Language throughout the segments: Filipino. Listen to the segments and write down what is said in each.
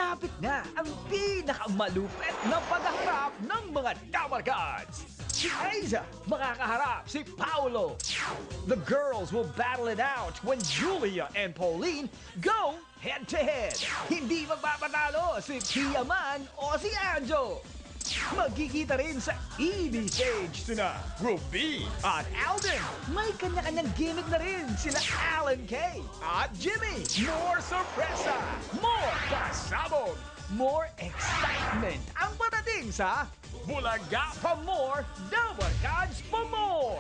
Malapit na ang pinakamalupit na paghaharap ng mga Tower Gods. Si Aiza makakaharap si Paolo. The girls will battle it out when Julia and Pauline go head-to-head. Hindi magpapatalo si Pia Man o si Anjo. Magkikita rin sa ED stage sina Ruby at Alden. May kanya-kanyang gimmick na rin sila Alan K at Jimmy. More sorpresa, more pasabog, more excitement ang patating sa Bulaga pa More, Tower Gods pa More!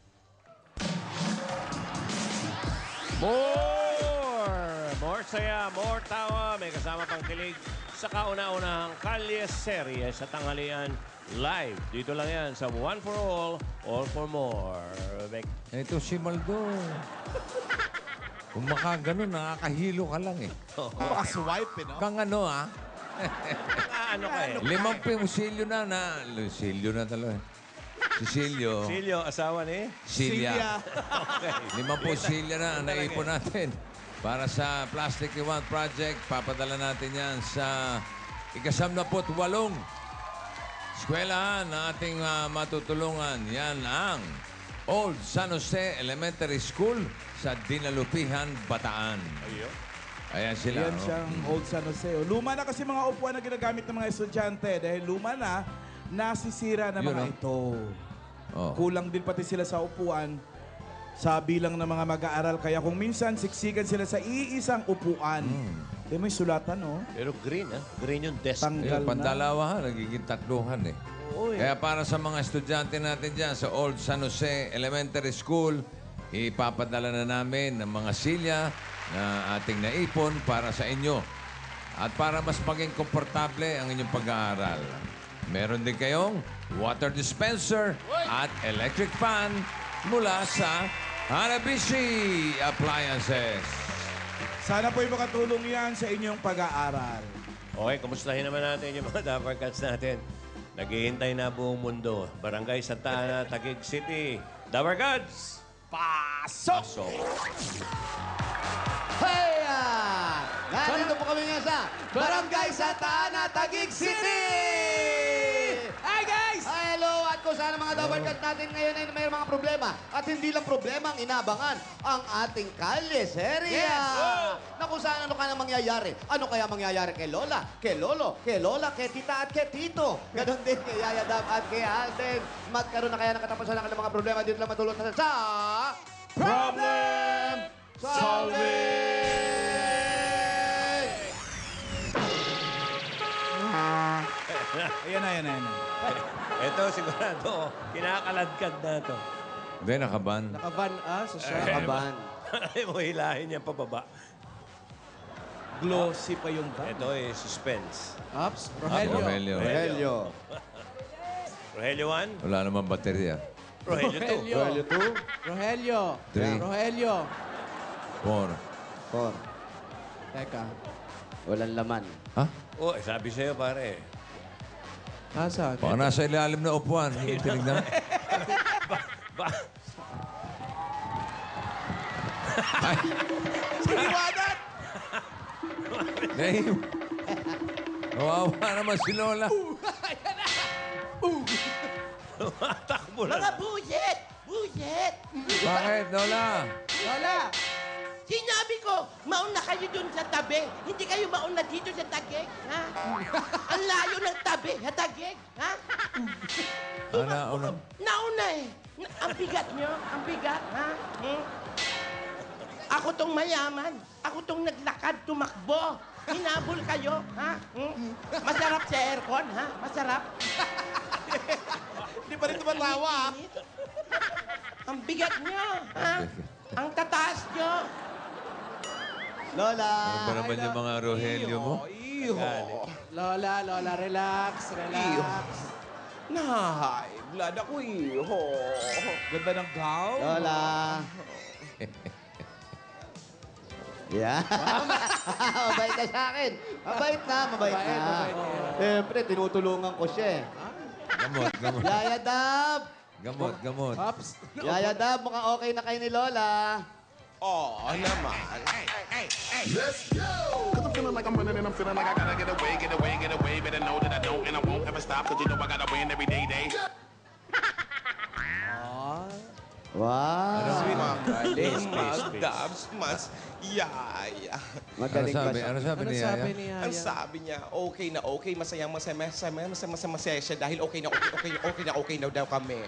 More saya, more tawa, may kasama pang kilig sa kauna-unahang Kalye Serye sa tanghalian live. Dito lang yan sa One for All for More. Ito si Maldo. Kung makaganon, nakakahilo ka lang eh. Swipe, no? Kang ano ah. Ano ka eh? 5 silyo na. Silyo na talaga. Si Silyo. Silyo, asawa ni? Silya. Okay. 50 silya na naipon natin. Para sa Plastic Iwan Project, papadala natin yan sa ika-78 eskwelahan na ating matutulungan. Yan ang Old San Jose Elementary School sa Dinalupihan, Bataan. Ayun. Ayan sila. Yan siyang Old San Jose. Luma na kasi mga upuan na ginagamit ng mga estudyante. Dahil luma na, nasisira na Yun, mga no? ito. Oh. Kulang din pati sila sa upuan sa bilang ng mga mag-aaral. Kaya kung minsan siksikan sila sa iisang upuan. May sulatan, no? Pero green, ha? Green yung desk. Tanggal Ayan, pandalawahan, nagiging tatluhan eh. Oo, eh. Kaya para sa mga estudyante natin dyan sa Old San Jose Elementary School, ipapadala na namin ng mga silya na ating naipon para sa inyo. At para mas maging komportable ang inyong pag-aaral. Meron din kayong water dispenser at electric fan mula sa Hanabishi Appliances. Sana po'y makatulong yan sa inyong pag-aaral. Okay, kumustahin naman natin yung mga Dapper Cats natin. Naghihintay na buong mundo. Barangay Santa Ana, Taguig City. Dapper Cats! Pasok! So, Heya! Nandito po kami nga sa Barangay Santa Ana, Taguig City! Hi guys! Hi, hello! At kung saan ang mga Dabar Cats natin ngayon ay may mga problema. At hindi lang problema ang inabangan ang ating Kalye Serye. Na kung saan ano ka na mangyayari. Ano kaya mangyayari kay Lola, kay Lolo, kay Lola, kay Tita at kay Tito. Ganon din kay Yaya Dab at kay Alden. Magkaroon na kaya ng katapusan ng kanilang mga problema. Dito lang matulog na sa Problem Solving! Ayan na. ito sigurado, kinakaladkad na ito. Hindi, nakaban. Nakaban sa siya. Nakaban. Ay mo hilahin niya pababa. Glossy pa yung bag. Ito ay suspense. Ups, Rogelio. Rogelio. Rogelio 1, Wala namang baterya. Rogelio 2. Rogelio 2. Rogelio. 3, Rogelio. 4. 4. Teka. Walang laman. Ha? Oh, sabi sa'yo pare. Nasaan? Baka nasa ilalim na upuan. Yung tinignan. Ba Siniwanan! Nahim. Kawawa naman si Lola. takbo lang. Mga bullshit! Bullshit! Bakit, Lola? Lola! Sinabi ko, mauna kayo dun sa tabi. Hindi kayo mauna dito sa tagig, ha? Ang layo ng tabi, sa tagig, ha? Ano? Nauna eh. Ang bigat nyo, ang bigat, ha? Ako tong mayaman. Ako tong naglakad, tumakbo. Hinabol kayo, ha? Masarap sa aircon, ha? Masarap. Hindi pa rin tumatawa. Ang bigat nyo, ha? Ang tataas nyo. Lola! Ano ba naman yung mga Rogelio mo? Lola, relax, relax. Nahay, blood ako iho. Ganda ng gown. Lola! Yeah. Mabait ka sa akin. Mabait na. Mabait na. Siyempre, tinutulungan ko siya eh. Gamot. Yaya Dab! Gamot. Ups. Yaya Dab, mukhang okay na kayo ni Lola. Oo naman. Cause I'm feeling like I'm running and I'm feeling like I gotta get away. Better know that I don't and I won't ever stop. Cause you know I gotta win every day. Wow. Magdabs, mas yaya. Magaling pa siya. Ano sabi Ano ni sabi Yaya? ni Ang Yaya? sabi niya, okay na okay, masayang masaya siya dahil okay na daw kami.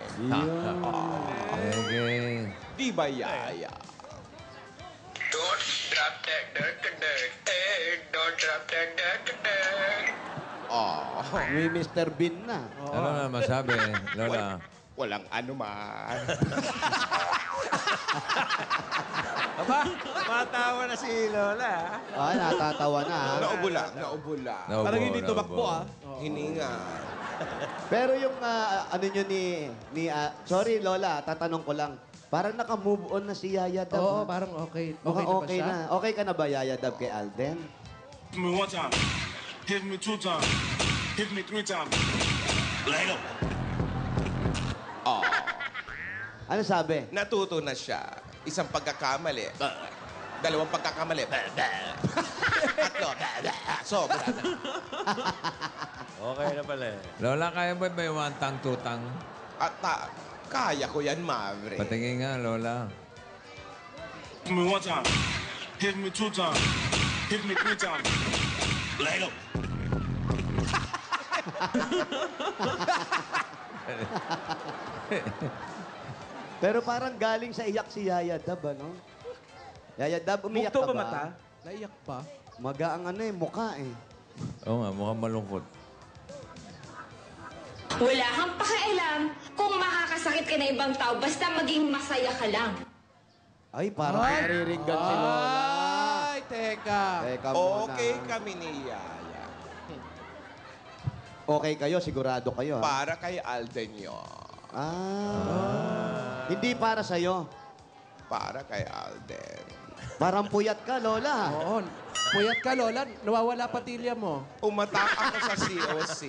Okay. Di ba, Yaya? Don't drop that dirt. Hey, don't drop that dirt. Oh, May Mr. Bean na. Ano na masabi, Lola? walang ano man. Aba, matawa na si Lola. Natatawa na. Naubo lang. Parang hindi tumakbo ah. Hininga. Pero yung ano nyo sorry Lola, tatanong ko lang. Parang naka-move on na si Yaya Dab. Oo, ha? parang okay. Mukhang Okay na ba siya? Okay ka na ba, Yaya Dab, kay Alden? Hit me one time. Hit me two times. Hit me three times. Later. Oh, Ano sabi? natuto na siya. Isang pagkakamali. Dalawang pagkakamali. Tatlo. Sobra na. Okay na pala eh. Lola, kaya ba may wantang tutang? At kaya ko yan, Maverick. Patingin nga, Lola. Hit me one time. Hit me two times. Hit me three times. Later. Pero parang galing sa iyak si Yaya Dab, ano? Yaya Dab, umiyak Bukto ka ba ba? mata? Naiyak pa? Maga ang mukha eh. Oo nga, mukhang malungkot. Wala kang pakialam kung makakasakit ka na ibang tao, basta maging masaya ka lang. Ay, parang nariringgan si Lola. Ay, teka. Teka muna. Okay kami ni Yaya. Okay kayo, sigurado kayo. Para kay Alden yun. Hindi para sa'yo. Para kay Alden. Parang puyat ka, Lola. Oo. Puyat ka, Lola. Nawawala patilya mo. Umatak ako sa COC.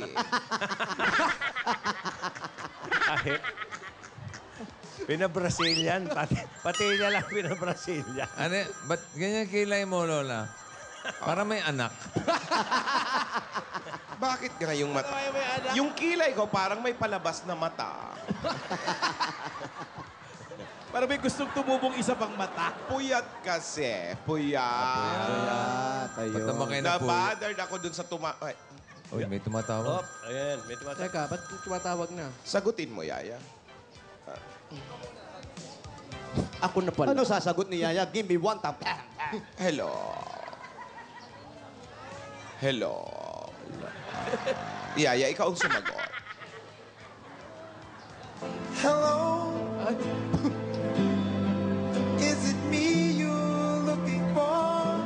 Kahit pina-Brazilian. Patilya lang pina-Brazilian. Ano, ba't ganyan kilay mo, Lola? Para may anak. Bakit ka yung mata? Yung kilay ko parang may palabas na mata. Parang may gustong tumubong isa pang mata. Puyat kasi. Puyat. Puyat, Ba't ayun. naman kayo na po? Na-bothered ako dun sa Ay, Uy, may tumatawag. Oh, ayan, may tumatawag. Teka, ba't tumatawag na? sagutin mo, Yaya. Ako na pala. Ano sasagot ni Yaya? Give me one tap. Hello. Hello. Yaya, ikaw ang sumagot. Hello. Is it me you're looking for?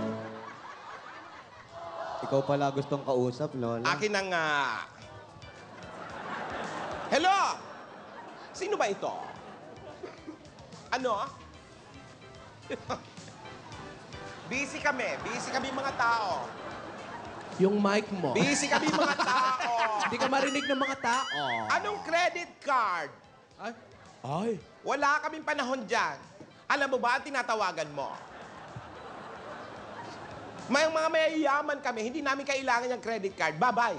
Ikaw pala gustong kausap, Lola. Akin na nga. Hello! Sino ba ito? Ano? Busy kami mga tao. Yung mic mo. Busy kami mga tao. Hindi ka marinig ng mga tao. Anong credit card? Ay. Wala kaming panahon dyan. Alam mo ba ang tinatawagan mo? May mga mayayaman kami, hindi namin kailangan yung credit card. Bye-bye.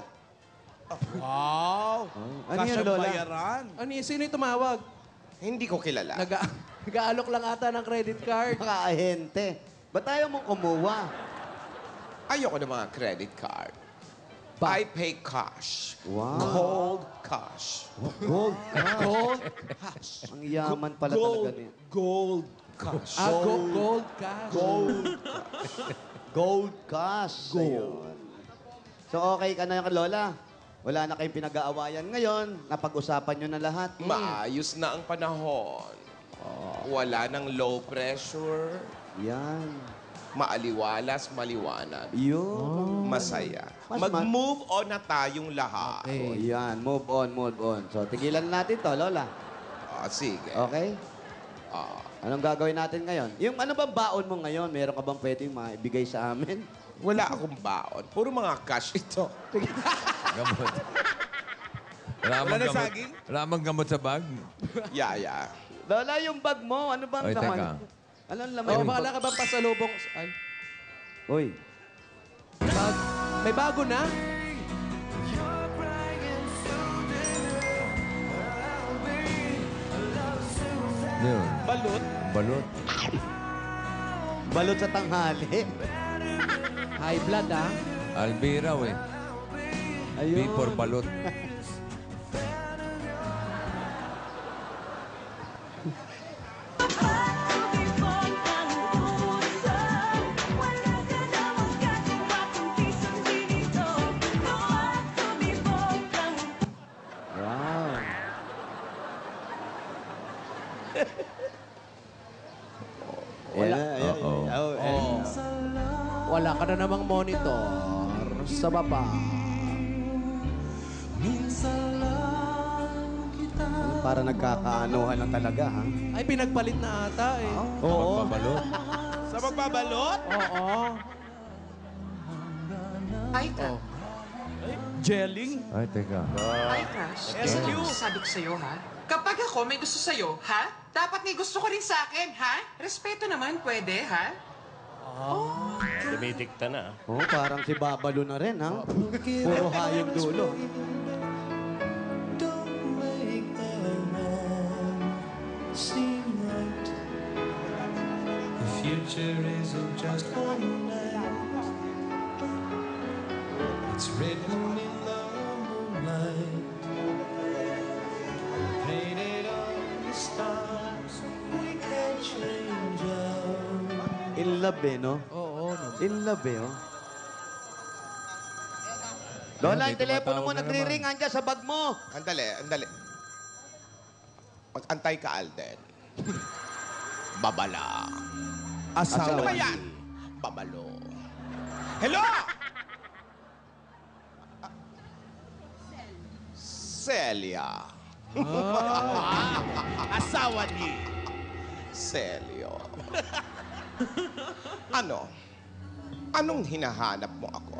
Wow. Ano yan, Kasyang Lola? bayaran. Ano yun? Sino yung tumawag? Hindi ko kilala. Nag-aalok lang ata ng credit card. Mga ahente. Ba't ayaw mong kumuha? Ayoko ng mga credit card. I pay cash. Wow. Cold cash. Gold. Gold. Ang yaman pala Gold. talaga niya. Gold cash. Gold cash. Gold cash. Ayun. So okay ka na, Lola? Wala na kayong pinag-aawayan ngayon. Napag-usapan nyo na lahat. Maayos na ang panahon. Wala nang low pressure. Yan. Maaliwalas, maliwanag. Yun. Masaya. Mas Mag-move on na tayong lahat. Oh, yan. Move on, move on. So, tigilan natin to, Lola. Sige. Okay? Ah, Anong gagawin natin ngayon? Yung ano bang baon mo ngayon? Meron ka bang pwedeng maibigay sa amin? wala akong baon. Puro mga cash ito. Gamot. Wala Wala na gamot. saging? Wala bang gamot sa bag? Yaya. Lola, yung bag mo, ano bang Oy, laman? teka. Anong laman? Oh, wala ka bang pasalubong? Ay. Uy. May bago na? Yun. Balot. Balot. Balot sa tanghali. High blood, ah. Albiraw eh. B for balot. Wow. Wala. Oo. Wala ka na namang monitor sa baba. Para nagkakaanuhan lang talaga, ha? Ay, pinagpalit na ata eh. Oo. Magbabalot. Sa magbabalot? Oo. Ay, ka. Jelling? Ay, teka. Ay, Crush. Ano yung sabi ko sa'yo, ha? Kapag ako may gusto sa'yo, ha? Dapat may gusto ko rin sa akin, ha? Respeto naman, pwede, ha? Tumitikta na. Oh, parang si Babalo na rin, ha? Puro hayop dulo. Future isn't just one night. It's written in the moonlight. Painted on the stars. We can't change our... In love, eh, no? Oo, no. In love, eh, oh. Lola, yung May telepono mo tumatawag na nagre-ring. naman. Andiyan sa bag mo. Andali. Mag-antay ka, Alden. Babala. Ano ba yan? Babalo. Hello! Celia. Asawa ni. Celio. Ano? Anong hinahanap mo ako?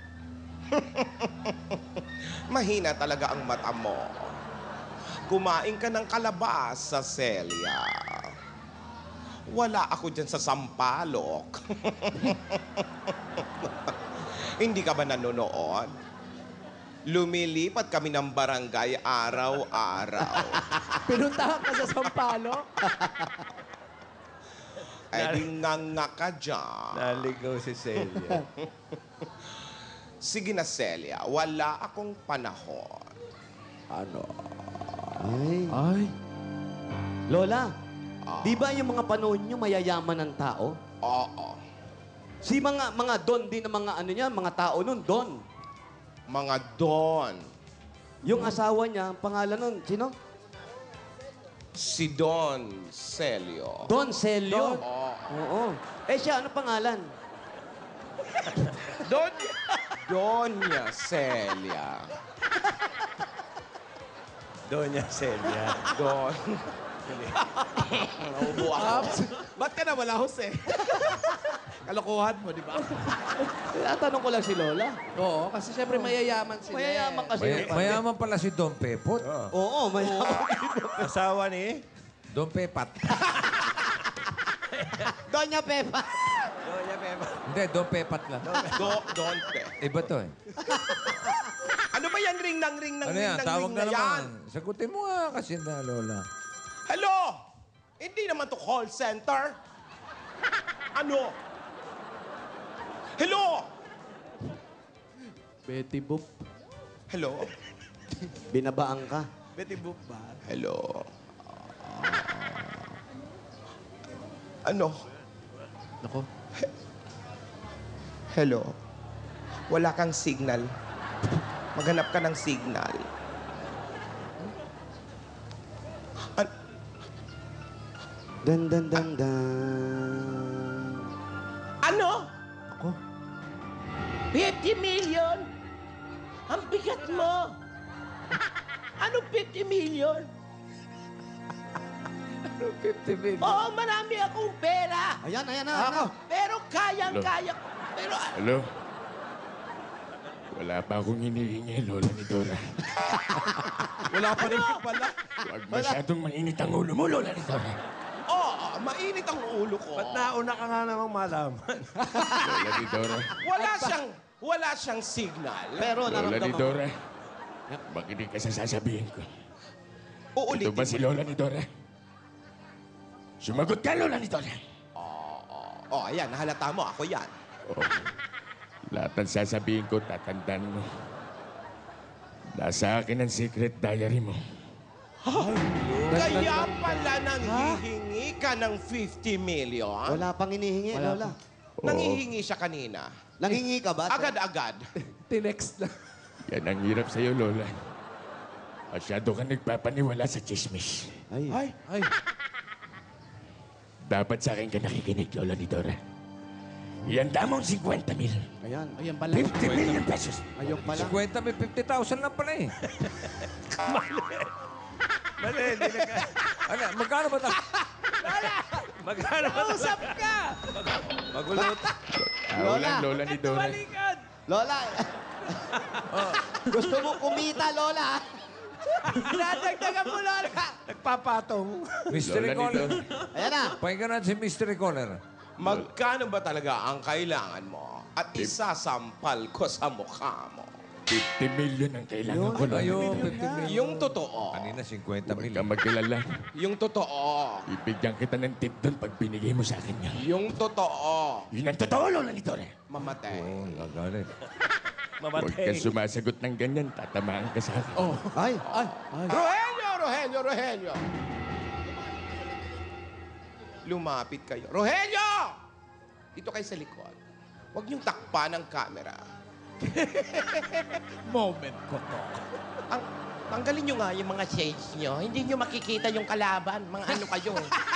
Mahina talaga ang mata mo. Kumain ka ng kalabasa, Celia. Wala ako dyan sa Sampalok. Hindi ka ba nanonood? Lumilipat kami ng barangay araw-araw. Pinuntahan ka sa Sampalo? Ay, di nga ka dyan. Naligaw si Celia. Sige na, Celia. Wala akong panahon. Ano? Ay. Lola, di ba yung mga panahon nyo mayayaman ng tao? Oo. Si mga don din ng mga ano niya, mga tao nun, don. Mga don. Yung asawa niya, ang pangalan nun, sino? Si Don Celio. Don Celio. Oo. Oo. Eh siya, ano pangalan? Doña Celia. Doña Celia. Don. Naubo ako. Ba't ka na wala, Jose? Kalokohan mo, di ba? Tatanong ko lang si Lola. Oo, kasi syempre mayayaman sila. Mayayaman kasi. Mayaman pala si Don Pepot. Oo, mayayaman. Asawa ni? Don Pepat. Doña Pepa. Hindi, Don Pepat lang. Don Pe. Iba to eh. Ano ba yan? Ring ng Ano yan? Tawag na naman. Sagutin mo nga kasi na, Lola. Hello? Hindi naman to call center. Ano? Hello? Betty Boop. Hello? Binabaan ka. Betty Boop ba? Hello? Ano? Nako. Hello? Wala kang signal. Maghanap ka ng signal. Dan, dan, dan, dan. Ano? Ako? 50 million? Ang bigat mo. Anong 50 million? Ano 50 million? Oo, marami akong pera. Ayan, ako. Pero kayang-kaya ko. Pero Hello? Wala pa akong hinihingi, Lola ni Dora. Wala pa rin pala. Huwag masyadong mainit ang ulo mo, Lola ni Dora. Oo, Mainit ang ulo ko. Ba't nauna ka nga namang malaman? Lola ni Dora. Wala siyang signal. Pero Lola ni naramdaman ko. Dora. Makinig ka sa sasabihin ko. Uulitin Ito ba si Lola ni Dora? Sumagot ka, Lola ni Dora. Oh, ayan, nahalata mo. Ako yan. Lahat ng sasabihin ko, tatandaan mo. Nasa akin ang secret diary mo. Kaya pala nanghihingi ka ng 50 million? Wala pang inihingi, Lola. Nanghihingi siya kanina. Nanghingi ka ba? Agad-agad. Tinext na. Yan ang hirap sa'yo, Lola. Masyado ka nagpapaniwala sa chismis. Ay. Dapat sa akin ka nakikinig, Lola ni Dora. Ihanda mo ang 50 mil. Ayan. Ayan pala. 50 million pesos. Ayun pala. 50 may 50,000 lang pala eh. Mali, hindi na ka. Ano, magkano ba ito? Magkano ba Usap ka! Magulot. Lola ni Dora. Balikan! Lola. Gusto mo kumita, Lola? Nadagdagan mo, Lola! Nagpapatong. Mystery Lola ni caller. Ayan na. Pakinggan natin si mystery caller. Magkano ba talaga ang kailangan mo? At isasampal ko sa mukha mo. 50 million ang kailangan ko, Lola ni Ayun, Dora. 50 million. Yung totoo. Kanina 50 million. Huwag kang magkilala. Yung totoo. Ibigyan kita ng tip doon pag binigay mo sa akin yan. Yung totoo. Yun ang totoo, Lola ni Dora. Mamatay. Gagalit. Huwag Mamatay. kang sumasagot ng ganyan, tatamaan ka sa akin. Ay. Rogelio! Lumapit kayo. Rogelio! Dito kayo sa likod. Huwag niyong takpan ang camera. Moment ko to. Tanggalin nyo nga yung mga shades nyo. Hindi nyo makikita yung kalaban. Mga ano kayo.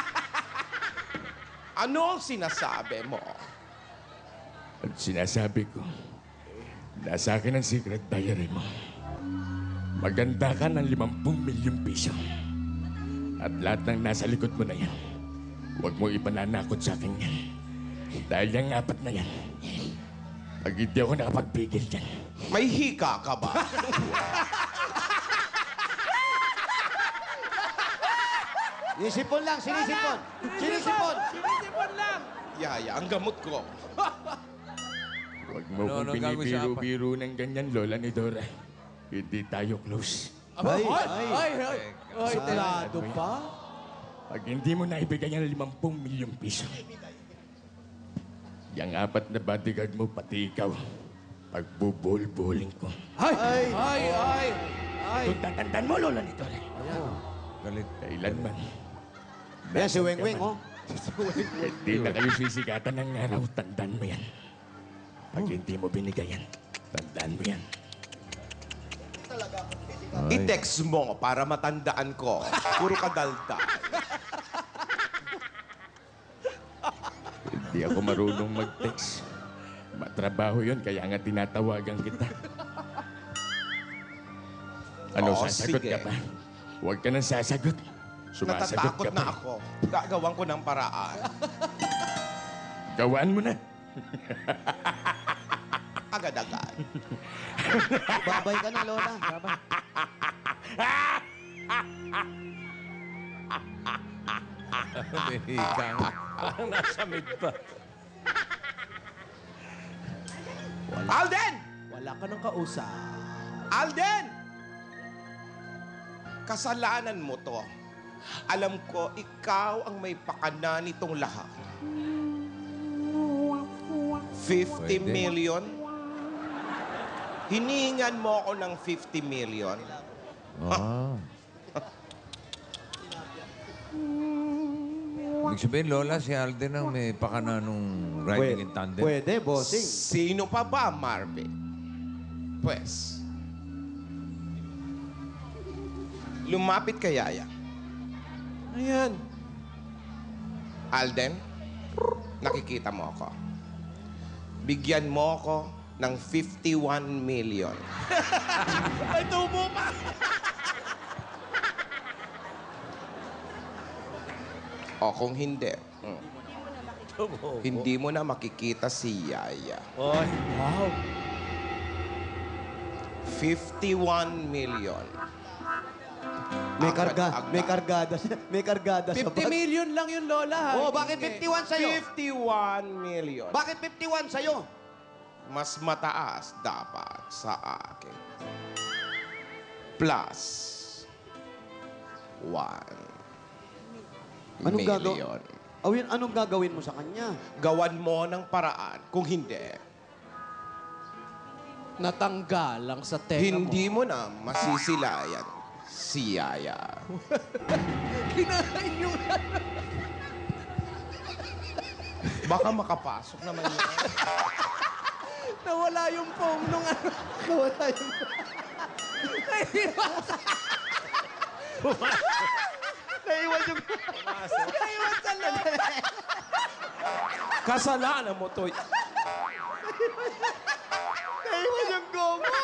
Ano ang sinasabi mo? At sinasabi ko, nasa akin ang secret diary mo. Maganda ka ng 50 milyong piso. At lahat ng nasa likod mo na yan, huwag mo ipananakot sa akin yan. Dahil yung 4 na yan, pag hindi ako nakapagpigil dyan, May hika ka ba? Sinisipon lang, sinisipon. Sinisipon. Sinisipon lang! Yaya, ang gamot ko. huwag mo kong binibiro-biro ng ganyan, Lola ni Dora. Hindi tayo close. Ay. Suplado pa? Pag hindi mo naibigay ang 50 milyong piso, yung 4 na bodyguard mo, pati ikaw, pagbubul-buling ko. Ay! Kung tatandaan mo, Lola ni Dora. Galit. Kailanman. Ayan, si Weng Weng, oh. Hindi na kayo sisikatan ng araw, tandaan mo yan. Pag hindi mo binigay yan, tandaan mo yan. I-text mo para matandaan ko. Puro kadalda. Hindi ako marunong mag-text. Matrabaho yun, kaya nga tinatawagan kita. Ano, Oo, sasagot sige. ka ba? Huwag ka nang sasagot. Sumasagot Natatakot ka na pa. ako. Gagawan ko ng paraan. Gawaan mo na. Agad-agad. Babay ka na, Lola. Babay. Parang nasa mid pa. Alden! Wala ka ng kausap. Alden! Kasalanan mo to. Alam ko, ikaw ang may pakana nitong lahat. 50 Pwede. million? Hiningan mo ako ng 50 million? Ibig sabihin, Lola, si Alden ang may pakana nung riding in tandem. Pwede, bossing. Sino pa ba, Marvin? Pues, lumapit kay Yaya. Ayan. Alden, nakikita mo ako. Bigyan mo ako ng 51 million. Ay, tubo pa! O kung hindi, hindi mo na makikita si Yaya. Oy. Wow. 51 million. May kargada sa 50 million lang yung lola, ha? Oh, bakit 51 sa'yo? 51 million. Bakit 51 sa'yo? Mas mataas dapat sa akin. Plus 1 Anong million. Anong gagawin mo sa kanya? Gawan mo ng paraan. Kung hindi, Natanggal lang sa tenga mo. hindi mo na masisilayan si Yaya. Kinain yung Baka makapasok naman yun. Nawala yung foam nung ano. Nawala yung Naiwan yung... Naiwan sa loob. Kasalanan mo to. Naiwan yung goma.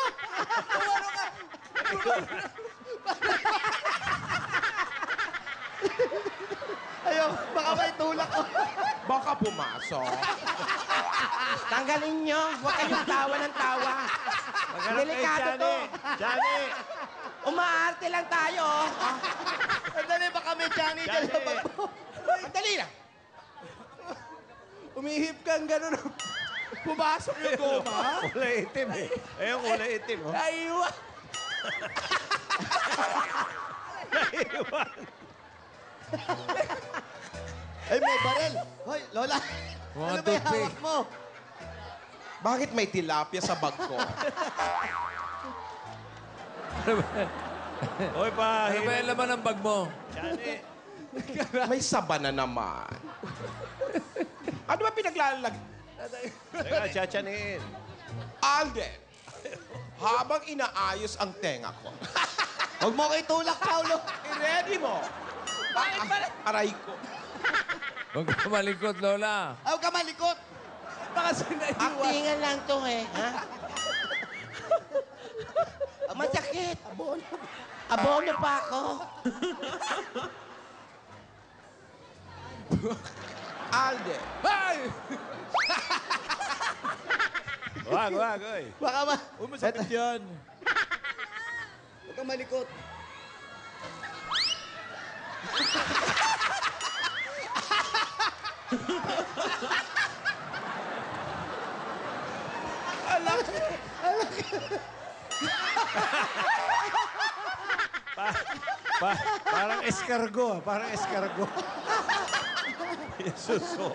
Ayaw, baka may tulak ko. Baka pumasok. Tanggalin nyo. Huwag kayong tawa ng tawa. Delikado to. Johnny! Umaarte lang tayo. Sandali, baka may Johnny dyan sa bag mo. Dali na. Umihip kang gano'n. Pumasok yung goma. Kulay itim eh. Ayun, kulay itim. Oh. Naiwan. Naiwan. Ay, may barel. Hoy, Lola. Mga Ano ba yung toothpick. hawak mo? Bakit may tilapia sa bag ko? Hoy, pa. Ano ba yung laman ng bag mo? Johnny. May saba na naman. Ano ba pinaglalag? Teka, tsatsaniin. Alden, habang inaayos ang tenga ko, Huwag mo ko itulak, Paulo. i-ready mo. Bakit pala? Aray ko. Huwag ka malikot, Lola. Ayaw ka malikot. Baka sinaiwan. Aktingan lang to eh. Ha? Masakit. Abono pa ako. Alden, Ay! Wag, oy. Baka ma... Masakit yan. Huwag ka malikot. Parang escargot. Parang escargot. Suso.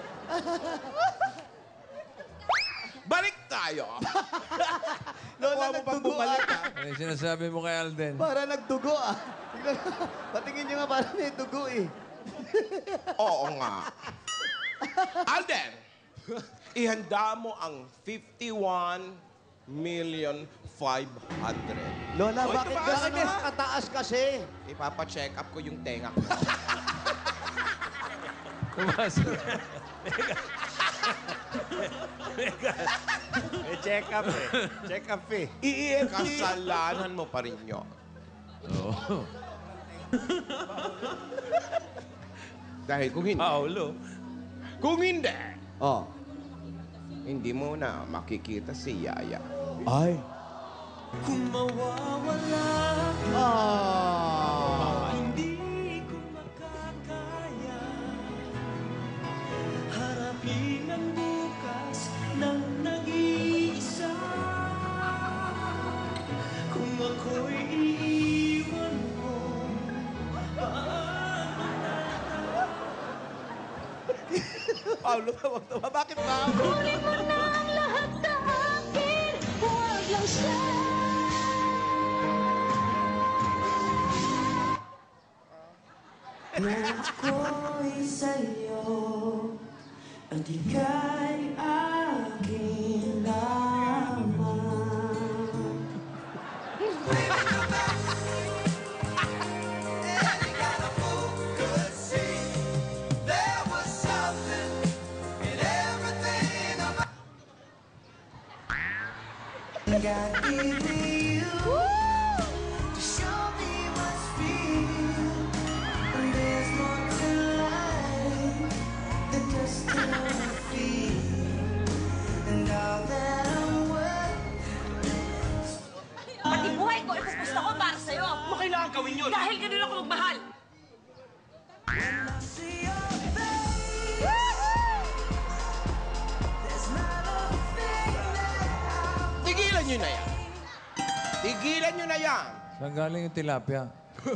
balik tayo. Lola, Nakuha mo bang nagdugo bumalik, ah. Ano yung sinasabi mo kay Alden? Para nagdugo ah. Tingnan mo. Patingin nyo nga para may dugo eh. Oo nga. Alden, ihanda mo ang 51,500,000. Lola, Oy, bakit tumaas gano'n na. kataas kasi? Ipapa-check up ko yung tenga ko. May check up eh. Check up eh. Kasalanan mo pa rin yun. Oo. Dahil kung hindi, Paulo. kung hindi, Oh. hindi mo na makikita si Yaya. Ay. Kung mawawala Ah. hindi ko makakaya harapin ang bukas ng nag-iisa. Kung ako'y iiwan mo, Paulo, tawag-tawa. Bakit ba? Kunin mo na ang lahat na akin, huwag lang siya. kung ako'y sa'yo at ika'y akin lamang. God giving you to show me what's real. And there's more to life than just how I feel. And all that I'm worth. Pati buhay ko, gusto ko para sa'yo. Kailangan gawin yun. Dahil ganun ako yan? Saan galing yung tilapia?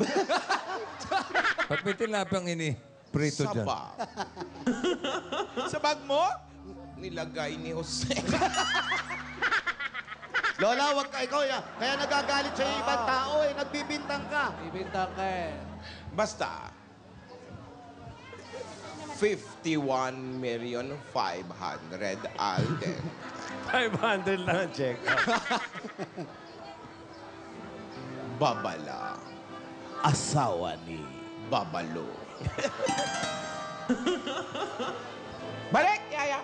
Ba't may tilapia prito Sa dyan? bag. Sa bag mo? Nilagay ni Jose. Lola, wag ka ikaw yan. Kaya nagagalit sa ibang tao eh. Nagbibintang ka. Bibintang ka eh. Basta, 51,500,000 Alden. 500 lang ang check. Babala. Asawa ni... Babalo. Balik, Yaya.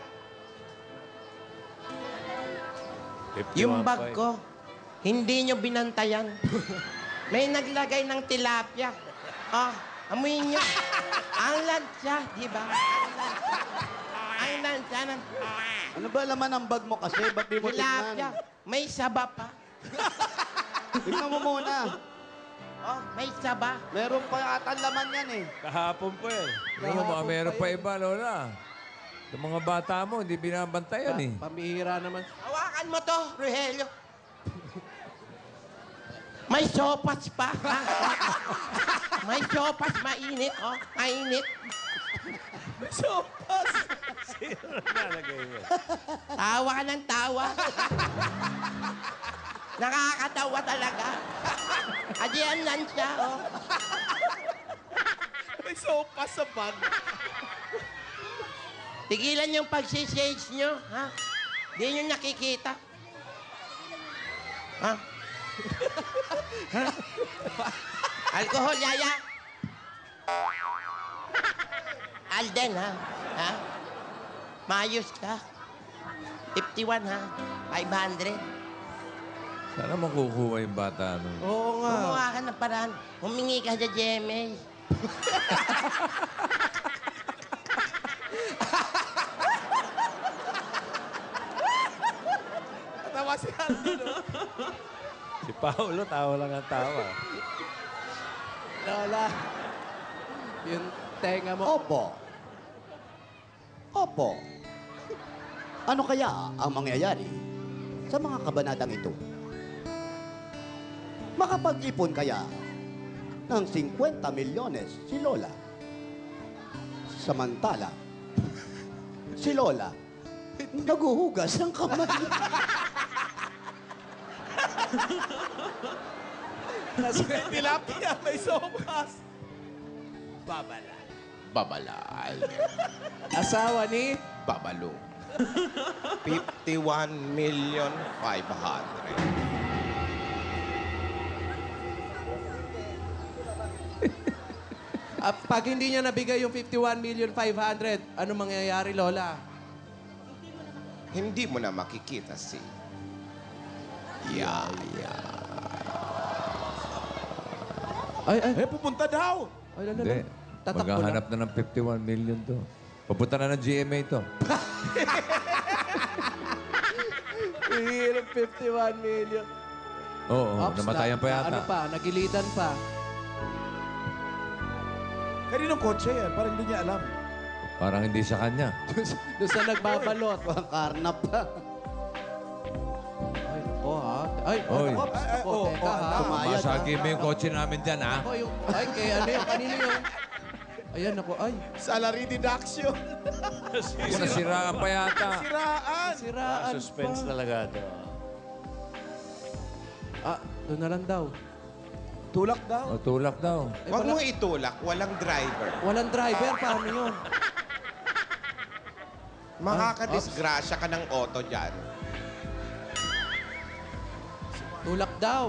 Yung bag ko, hindi nyo binantayan. May naglagay ng tilapia. Amuin nyo. Ang lansya, di ba? Ang lansya. Ano ba laman ang bag mo kasi? Ba't di mo Tilapia. tignan? May saba pa. Tignan mo muna. May saba. Meron pa yata laman yan eh. Kahapon po eh. Ano mo, meron pa iba, Lola. Yung mga bata mo, hindi binabantayan eh. Pambihira naman. Hawakan mo to, Rogelio. May sopas pa. Ha? May sopas, mainit. Mainit. May sopas. Sino nalagay niya? Tawa ka ng tawa. Nakakatawa talaga. Adiyan lang siya, May sopas sa bag. Tigilan yung pagsisage nyo, ha? Di nyo nakikita. Ha? Ha? Alcohol, Yaya. Alden, ha? Ha? Maayos ka. 51, ha? 500. Sana makukuha yung bata nun. Oo nga. Gumawa ka ng paraan. Humingi ka sa GMA. Tawa si Aldo, no? Si Paolo, tawa lang ang tawa. Lola. Yung tenga mo. Opo. Opo. Ano kaya ang mangyayari sa mga kabanatang ito? Makapag-ipon kaya ng 50 milyones si Lola. Samantala, si Lola, naguhugas ng kamay. Kasi may tilapia, may sopas. Babala. Babala, Alden. Asawa ni... Babalo. 51,500,000. Pag hindi niya nabigay yung 51,500,000, ano mangyayari, Lola? Hindi mo na makikita si Yaya. Ay, pupunta daw. Ay, Hindi. Tatakbo Maghahanap na ng 51 million to. Papunta na ng GMA to. Hirap 51 million. Oo, namatayan pa yata. Ano pa, nagilitan pa. Kaninong kotse yan? Parang hindi niya alam. Parang hindi sa kanya. Doon sa nagbabalot. Karnap pa. Ay, nako ha. Ay, Oy. nako, teka ha. Masagi mo yung kotse namin dyan, ha? Ako yung, ay, kay ano yung, kanino yung? Ayan ako, ay. Salary deduction. Nasiraan pa yata. Siraan. Siraan Suspense pa. talaga ito. Doon na lang daw. Tulak daw. O, tulak daw. Huwag mo itulak, walang driver. Walang driver, paano yun? Makakadisgrasya ka ng auto dyan. Tulak daw.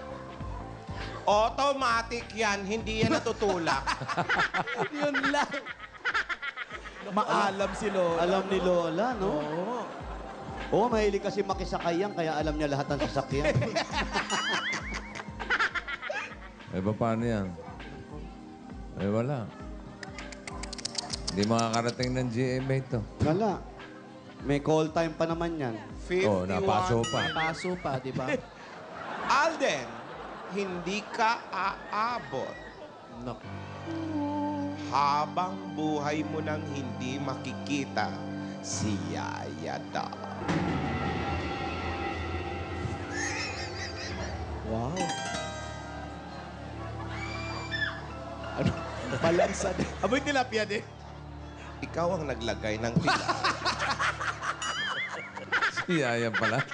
Automatic yan, hindi yan natutulak. Yun lang. Maalam si Lola. Alam ni Lola, no? Oo. Oo, mahilig kasi makisakay yan, kaya alam niya lahat ng sasakyan. Eh, paano yan? Eh, wala. Hindi makakarating ng GMA to. Wala. May call time pa naman yan. 51. Oh, napaso pa. Paso pa, di ba? Alden, hindi ka aabot. Naku. Habang buhay mo nang hindi makikita si Yaya daw. Wow. Ano? Palansa din. Aboy tilapia din. Ikaw ang naglagay ng tila. Si Yaya pala.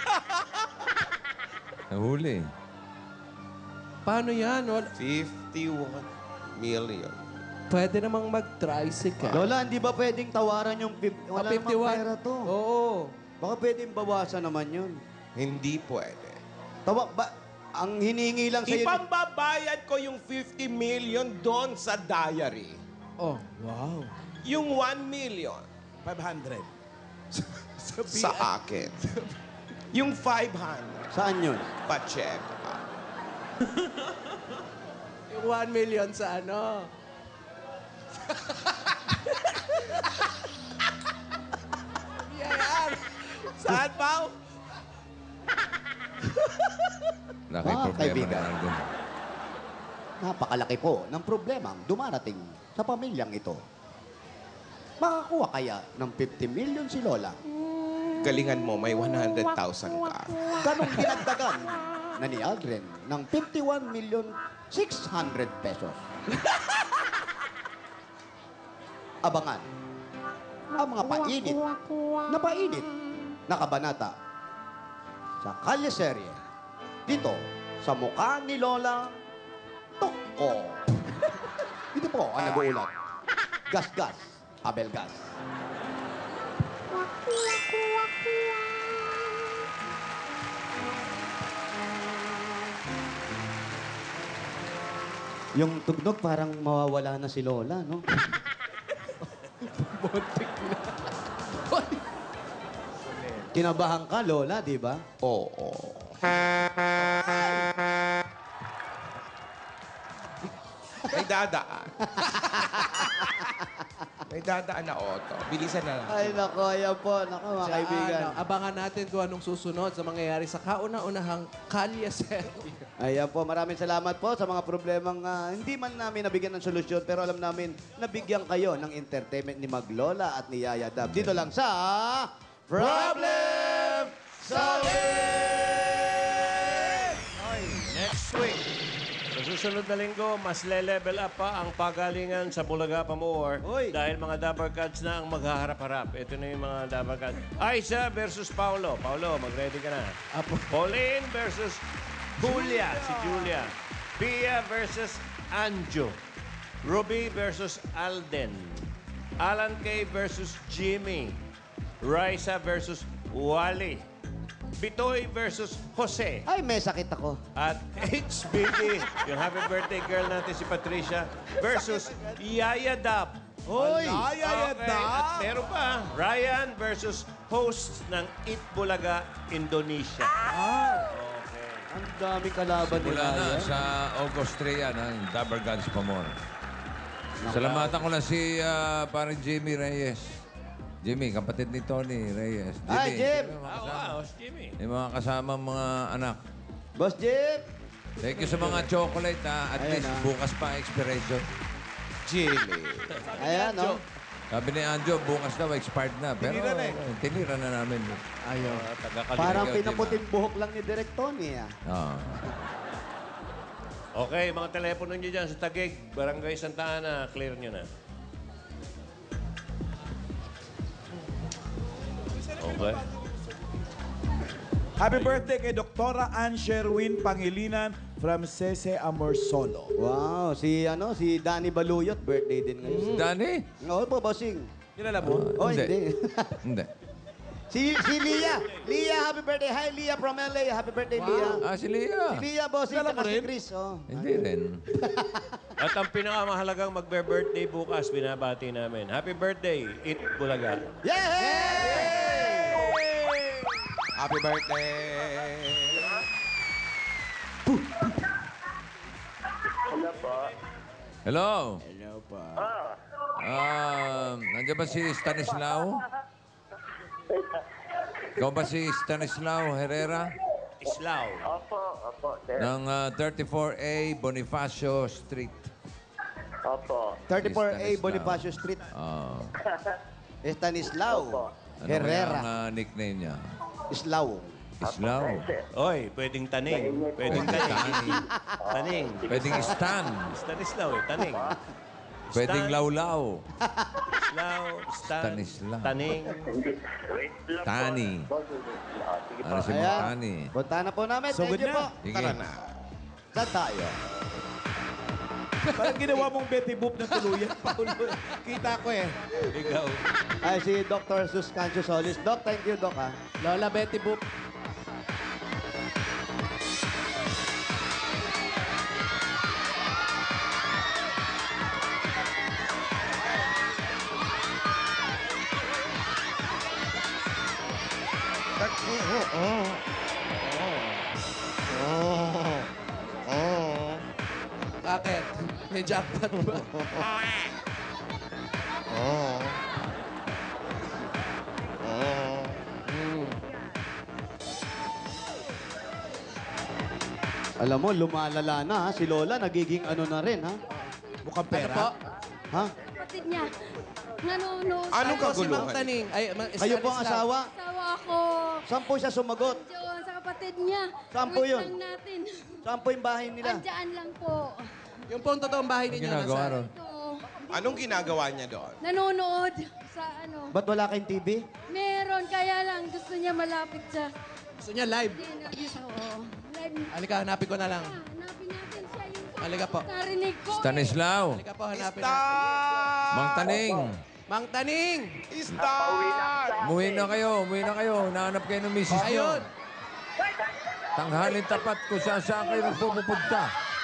Nahuli. Paano yan? 51 million. Pwede namang mag-tricycle. Lola, hindi ba pwedeng tawaran yung wala namang 51? pera to? Oo. Baka pwedeng bawasan naman yun. Hindi pwede. Ang hiningi lang sa'yo... Ipambabayad ko yung 50 million doon sa diary. Oh. Wow. Yung 1 million 500. sa akin. Yung 500, Saan yun? pa-check. Yung 1 million sa ano? Yan. Saan, Pao? Laki problema kaibigan. na doon. Napakalaki po ng problemang dumarating sa pamilyang ito. Makakuha kaya ng 50 million si Lola? Galingan mo, may 100,000 ka. Ganong dinagdagan na ni Aldrin ng 51 million 600 pesos. Abangan ang mga painit na kabanata sa Kalye Serye dito sa mukha ni Lola Toko. Dito po ang nag-uulat. Gas-gas, Abel Gas. Yung tugnog parang mawawala na si Lola, no? Buntik na. Kinabahan ka, Lola, di ba? Oo. May dadaan. May dadaan na auto. Bilisan na lang. Ay, nako, ayan po. Nako, mga kaibigan. Abangan natin kung anong susunod sa mangyayari sa kauna-unahang Kalye Serye. Ayan po, maraming salamat po sa mga problemang hindi man namin nabigyan ng solusyon, pero alam namin, nabigyan kayo ng entertainment ni Maglola at ni Yaya Dab. Dito lang sa Problem Solving! Next week, sa susunod na linggo, mas le-level up pa ang pagalingan sa Bulaga Pamuor dahil mga Dabber Cats na ang maghaharap-harap. Ito na yung mga Dabber Cats. Aiza versus Paulo. Paulo, mag-ready ka na. Pauline versus Julia. Si Julia. Pia versus Anjo. Ruby versus Alden. Alan Kay versus Jimmy. Raisa versus Wally. Bitoy versus Jose. Ay, may sakit ako. At HBD, yung happy birthday girl natin si Patricia, versus Yaya Dab. Hoy! Yaya Okay, Dab! at meron pa, Ryan versus host ng Eat Bulaga, Indonesia. Ang dami kalaban nila. Mula na sa August 3 yan, yung Dabber Guns Pamor. Salamatan ko na si parang Jimmy Reyes. Jimmy, kapatid ni Tony Reyes. Hi, Jim! Wow, Jimmy. Yung mga kasama mga anak. Boss Jim! Thank you sa mga chocolate, ha. At Ayan, least ha. bukas pa expiration. Jimmy. Ayan, no? Sabi ni Anjo, bukas daw expired na. Pero tinira na namin. Ayaw. Parang pinaputing buhok lang ni Direk Tony, ah. Okay, mga telepono nyo dyan sa Taguig, Barangay Santa Ana, clear nyo na. Okay. Happy birthday kay Doktora Ann Sherwin Pangilinan from Sese Amorsolo. Wow, si Danny Baluyot, birthday din ngayon. Danny? Oo po, bossing. Kilala mo? Oh, hindi. Hindi. si Lia. Lia, happy birthday. Hi, Lia from LA. Happy birthday, Lia. Si Lia. Si Lia, bossing. Kilala mo Saka si rin? Chris. Oh. Hindi rin. At ang pinakamahalagang magbe-birthday bukas, binabati namin. Happy birthday, Eat Bulaga. Yay! Happy birthday! Hello? Hello pa. Nandiyan ba si Stanislao? Ikaw ba si Stanislao Herrera? Islaw. Opo, sir. Ng 34A Bonifacio Street. Opo. 34A Stanislao. Bonifacio Street. Ah. Estanislao. Ano Herrera. kaya ang nickname niya? Islao. Islaw. Oy, pwedeng taning. Pwedeng taning. Taning. Pwedeng stan. Stanislaw eh, taning. Pwedeng lawlaw. Islaw, stan, Stanislaw. taning. Tani. Ano si Ayan. Tani? Punta na po namin. So, Thank good you na. po. Sige. Tara na. Saan tayo? Parang ginawa mong Betty Boop na tuluyan, Paulo. Kita ko eh. Ikaw. Ay, si Dr. Suscancio Solis. Doc, thank you, Doc, ha? Lola Betty Boop. Bakit? May jackpot ba? Alam mo, lumalala na, ha? Si Lola, nagiging ano na rin, ha? Mukhang Ano pera. po? Ha? Kapatid niya. Nanonood. Anong Ako si Mang kaguluhan? Taning. Ay, Kayo po ang asawa? Asawa ako. Saan po siya sumagot? Diyon sa kapatid niya. Saan po Wait yun? lang natin. Saan po yung bahay nila? Andyan lang po. Yung po ang totoong bahay Ano ninyo. ginagawa nasaan? ron? Ito. Anong ginagawa niya doon? Nanonood sa ano. Ba't wala kayong TV? Meron, kaya lang gusto niya malapit siya. Gusto niya live. Hindi, nabis ako. Live. Halika, hanapin ko na lang. Hanapin natin siya yung Halika po. narinig ko. Stanislaw. Halika po, hanapin natin. Mang Taning. Mang Taning! Star! Umuwi na kayo. Umuwi na kayo. Nahanap kayo ng misis nyo. Ayun! Tanghalin tapat kung saan kayo nagpupunta.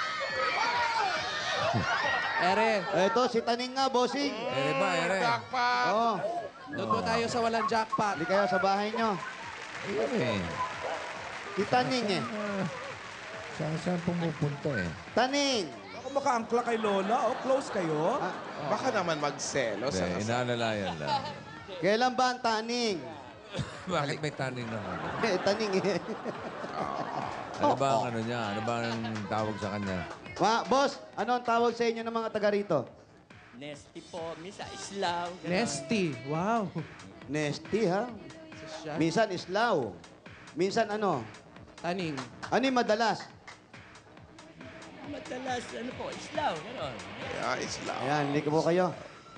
Ere, Eto, si Taning nga, bossing. Ere ba, ere? Jackpot! Oo. doon po tayo sa walang jackpot. Hindi kayo sa bahay nyo. Ayun eh. Si Taning, eh. Saan pumupunta eh? Taning! Ako makaangkla kay Lola. Oh, close kayo. Baka naman magselos. Hindi, inaalalayan lang. Kailan ba ang Taning? Bakit may taning naman? Taning, eh. Ano ba ang ano niya? Ano ba ang tawag sa kanya? Boss, ano ang tawag sa inyo ng mga taga rito? Nesty po, misa, islaw. ganon. Nesty. Wow. Nesty, ha? Siya. Minsan islaw. Minsan ano? Taning. Ano yung madalas? Madalas, ano po, islaw. Ganon. Yeah, Islam. Ayan, hindi ko po kayo.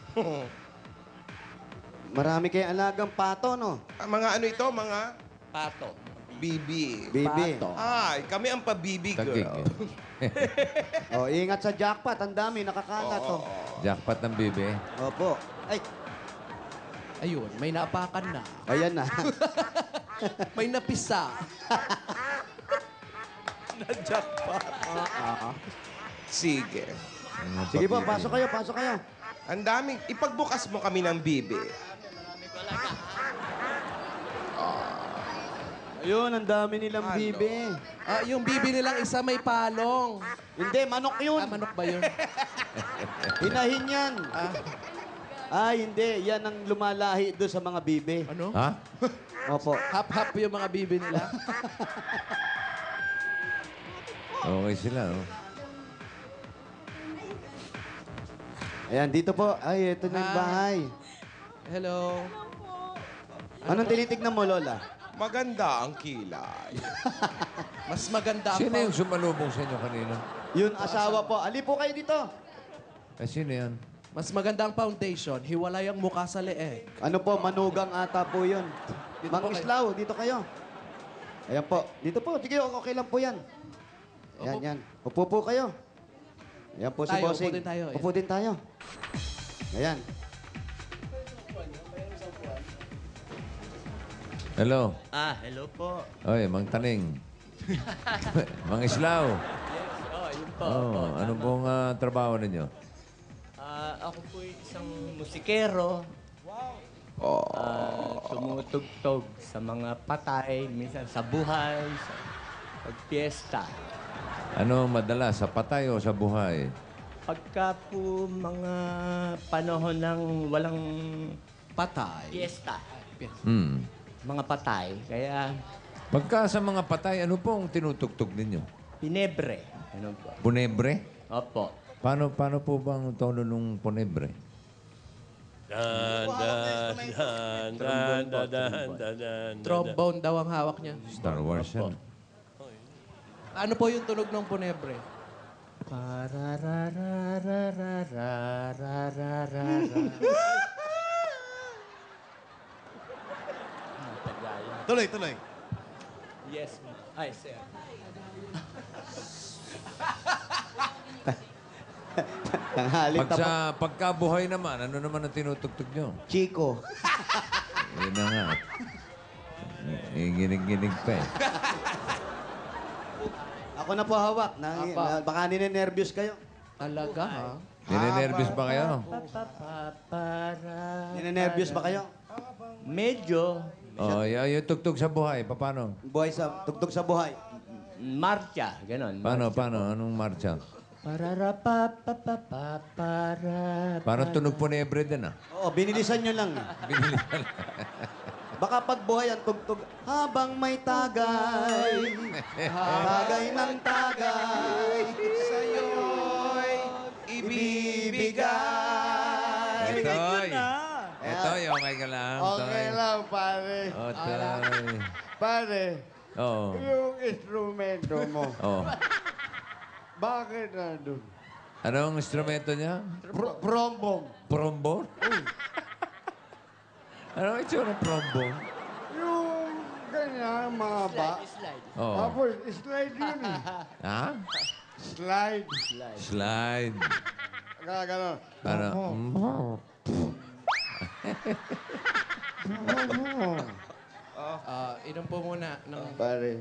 Marami kayong alagang pato, no? Mga ano ito? Mga Pato. bibi. Bibi. Ay, kami ang pabibi Tagig girl. eh. Oh, ingat sa jackpot. Ang dami, nakakalat, oh. Jackpot ng bibi. Opo. Ay, Ayun, may naapakan na. ayan na. May napisa. Sige. Sige po, pasok kayo, pasok kayo. Ang daming, ipagbukas mo kami ng bibi. Ayun, ang dami nilang bibi. Ah, yung bibi nilang isa may palong. Hindi, manok yun. Ah, manok ba yun? Hinahin yan. Ay, hindi. Yan ang lumalahi doon sa mga bibi. Ano? Ha? Opo. Hap-hap yung mga bibi nila. Okay sila, oh. Ayan, dito po. Ay, ito na yung Hi. bahay. Hello. Anong tinitignan mo, Lola? Maganda ang kilay. Mas maganda ang Sino yung sumalubong sa inyo kanina? Yun, asawa po. Ali po kayo dito. Sino yan? Mas maganda ang foundation. Hiwalay ang mukha sa leeg. Ano po, manugang ata po yun. Dito Mang po kayo. Islaw, dito kayo. Ayan po. Dito po. Sige, okay lang po yan. Yan, Opo. yan. Upo po kayo. Ayan po si Tayo, Bossing. upo din tayo, ayan. Upo din tayo. Ayan. Hello. Hello po. Oy, Mang Taning. Mang Islaw. Yun po. Oh, ano pong trabaho ninyo? Ako po isang musikero. Tumutugtog sa mga patay, minsan sa buhay, sa pagpiesta. Ano madalas, sa patay o sa buhay? Pagka po mga panahon ng walang Patay. piesta, Mga patay, kaya Pagka sa mga patay, ano pong tinutugtog ninyo? pinebre. Ano po? Punebre? Opo. Paano po bang tono nung punebre? Dan, dan, dan, Trombone daw ang hawak niya. Star Wars yan. Ano po yung tunog ng Punebre? Tuloy, tuloy. Yes, ma'am. Ay, sir. Tanghaling Pagkabuhay naman, ano naman ang tinutugtog nyo? Chico. Yun na nga. Ginig-ginig pa eh. Ako na po hawak. Baka ninenervyos kayo. Talaga, ha? Ninenervyos ba kayo? Ninenervyos ba kayo? Medyo. Oh, yung tugtog sa buhay, paano? Tugtog sa buhay. Marcha, ganon. Paano? Anong marcha? Para. Parang tunog po ni Ebre din, ah. Oo, binilisan nyo lang. Binilisan. Baka pagbuhay ang tugtog, habang may tagay, tagay ng tagay, sa'yo'y ibibigay. Toy, okay ka lang, Toy. Okay lang, pare. Oh, Toy. Pare, Oo. yung instrumento mo, Oh. bakit nandun? Anong instrumento niya? Prombong. Prombone? Anong itsura ng prombone? Yung ganyan, mga ba? Oo. Tapos, slide yun eh. Ha? Slide. Slide. Gano'n. Ano? Inom po muna ng... Pare.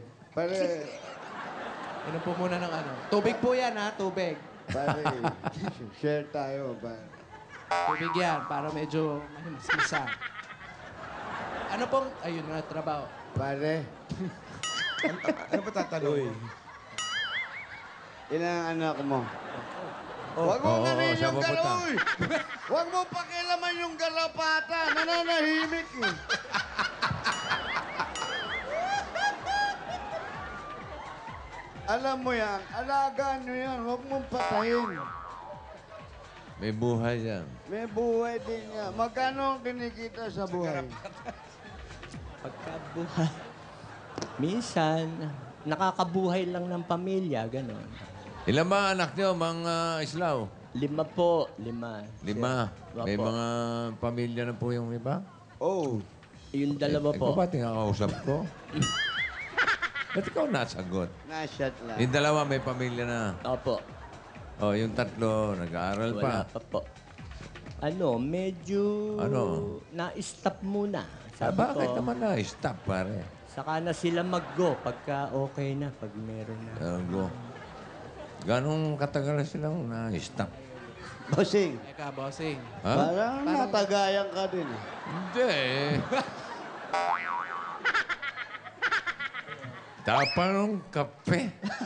Inom po muna ng ano. Tubig po yan, ha? Tubig. Pare, share tayo, pare. Tubig yan, para medyo mahimas-misa. Ano pong... Ayun nga, trabaho. Pare. Ano ba tatanong? Ilang anak mo? Huwag mo Oo, ganin saan yung pupunta? galoy! Huwag mo pakialaman yung garapata. Nananahimik eh. Alam mo yan, alagaan nyo yan. Huwag mong patayin. May buhay yan. May buhay din yan. Magkano ang kinikita sa buhay? Pagkabuhay. Minsan, nakakabuhay lang ng pamilya, ganon. Ilan ba anak niyo, mga Islaw? 5 po, 5. 5. May mga pamilya na po yung iba? Oh. Yung 2 po. Ikaw ba tinakausap ko? Ba't ikaw nasagot? Na-shot lang. Yung 2 may pamilya na. Opo. Oh, yung 3 nag-aaral Wala pa. pa po. Medyo... Ano? Na-stop muna. Ah, Sabi bakit ko, naman na-stop, pare? saka na sila mag-go pagka okay na, pag meron na. Go. Ganong katagal na silang na-stop? Bossing. Eka, bossing. Ha? Parang natagayan ka din eh. Hindi. Tapang ng kape.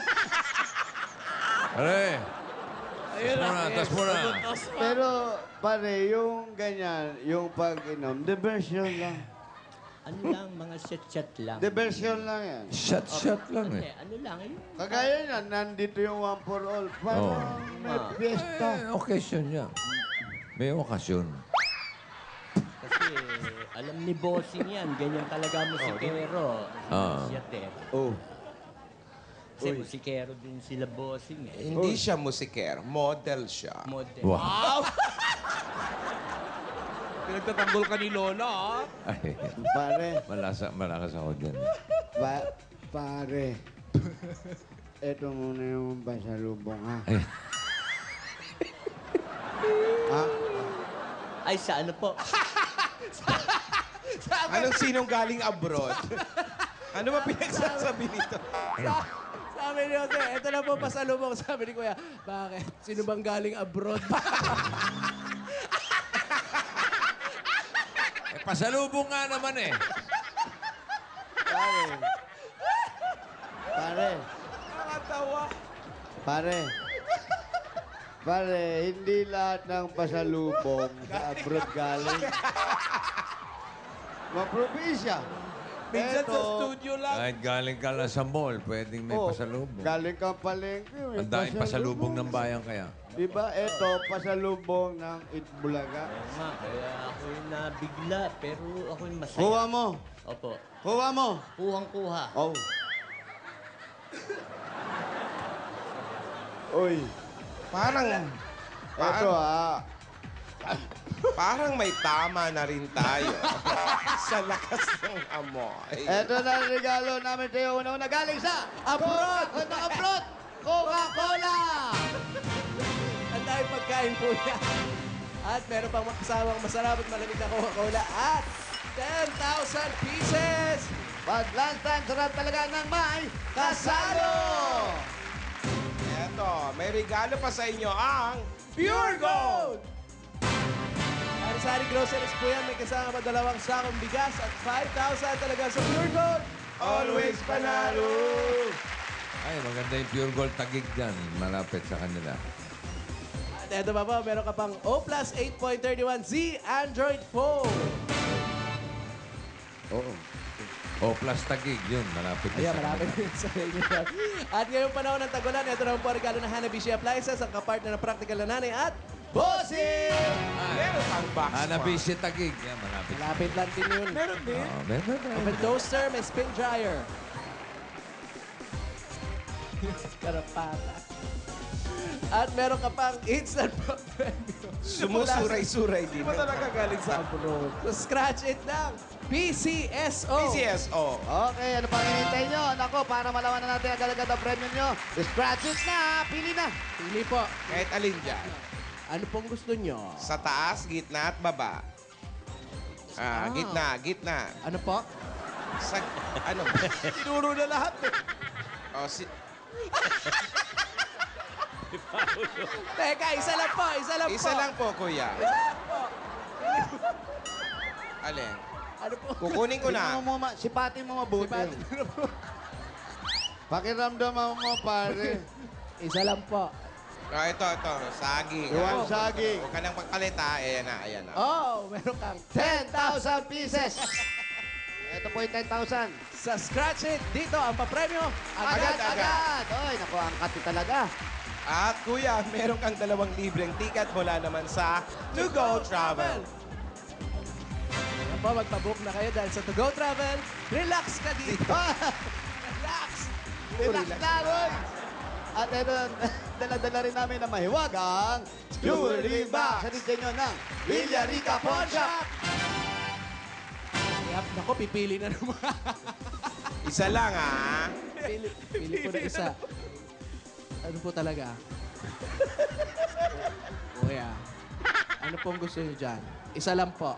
Pare. Tas mo na. Pero, pare, yung ganyan, yung pag-inom, diversion lang. Ano lang, mga shot-shot lang. Diversion lang yan. Shot lang eh. Ano lang, yun. Kagaya yan, nandito yung one for all. Parang may fiesta. Occasion niya. May okasyon. Kasi alam ni bossing yan, ganyan talaga musikero. Oh. Kasi musikero din sila bossing eh. Hindi siya musiker, model siya. Model. Wow. Pinagtatanggol ka ni Lola, ah. Ay, Pare, malakas ako dyan. pare. Ito muna yung pasalubong, ha? Ha? Ay, sa ano po? Anong sinong galing abroad? Ano ba pinagsasabi nito? Sabi ni Jose, ito na po pasalubong. Sabi ni Kuya, bakit? Sino bang galing abroad? Pasalubong nga naman eh. Pare. Nakatawa. Pare, hindi lahat ng pasalubong sa abroad galing. Maprobinsya. Minsan sa Eto. studio lang. Kahit galing ka lang sa mall, pwedeng may Oh, pasalubong. galing kang palengke. may Ang daing pasalubong ng bayan kaya. Diba? Ito, pasalubong ng Itbulaga. Ma, kaya ako yung nabigla, pero ako yung masaya. Kuha mo. Opo. Kuha mo. Kuhang-kuha. Oh. Uy. Parang, Ito parang may tama na rin tayo sa lakas ng amoy. Ito na ang regalo namin sa'yo. Una-una galing sa abroad. Abroad. Coca-Cola. Ang dahil pagkain po niya. At meron pang makasawang masarap at malamig na Coca-Cola at 10,000 pieces! Pag lunchtime, sarap talaga ng may kasalo. Eto, may regalo pa sa inyo ang Pure Gold! Sari Groceries po yan. May kasama pa 2 sakong bigas at 5,000 talaga sa Pure Gold. Always panalo! Ay, maganda yung Pure Gold Tagig dyan. Malapit sa kanila. At eto pa po, meron ka pang O Plus 8.31Z Android phone. Oo. O plus Tagig, yun. Malapit din Ayan, sa malapit kanila. din sa inyo yan. At ngayong panahon ng tagulan, ito naman po ang regalo ng Hanabishi Appliances, ang kapartner ng practical na nanay at Bossing! Meron kang box Hanabishi Tagig. Yan, malapit. Malapit lang din yun. Meron din. Oh, meron. May toaster, may spin dryer. Karapata. At meron ka pang instant pop premium. Sumusuray-suray din. Di ba talaga galing sa abroad? So scratch it lang. PCSO. PCSO. Okay, ano pang hinintay nyo? Nako, para malaman na natin ang agad ang premium nyo. Scratch it na. Pili na. Pili po. Kahit alin dyan. Ano pong gusto nyo? Sa taas, gitna at baba. Gitna. Ano po? Sa, ano? Tinuro na lahat eh. Oh, si... Teka, isa lang po. Isa lang po, kuya. Alin? Ano po? Kukunin ko na. Tingnan mo, sipatin mo mabuti. Pakiramdaman mo, pare. Isa lang po. Oh, ito. Saging. Iwan saging. Huwag ka nang pagpalit, ha? Ayan na. Oh, meron kang 10,000 pieces. Ito po yung 10,000. Sa Scratch It, dito ang papremyo. Agad. Oy, naku, ang kati talaga. At kuya, meron kang 2 libreng ticket mula naman sa To Go Travel. Ano po, magpabook na kayo dahil sa To Go Travel, relax ka dito. Relax na, Roy. At ito, dala-dala rin namin na mahiwagang jewelry box. Sa disenyo ng Villarica Pawn Shop. Yap, naku, pipili na naman. Isa lang, ha? Pili ko na isa. Ano po talaga? Kuya, ano pong gusto niyo dyan? Isa lang po.